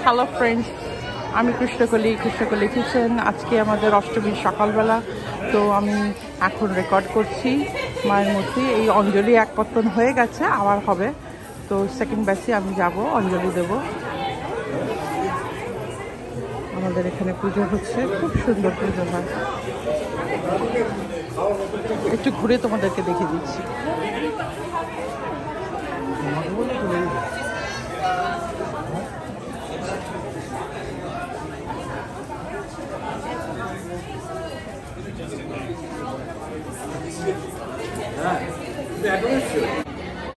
Hello friends, আমি Krishnakoli kitchen. আজকে আমাদের অষ্টমীর সকালবেলা। তো আমি এখন রেকর্ড করছি মায়ের মূর্তি। এই অঞ্জলি এক পত্তন হয়ে গেছে, আবার হবে। তো সেকেন্ড ব্যাচে আমি যাব, অঞ্জলি দেব। আমাদের এখানে পুজো হচ্ছে, খুব সুন্দর পুজো হয়। একটু ঘুরে তোমাদেরকে দেখিয়ে দিচ্ছি।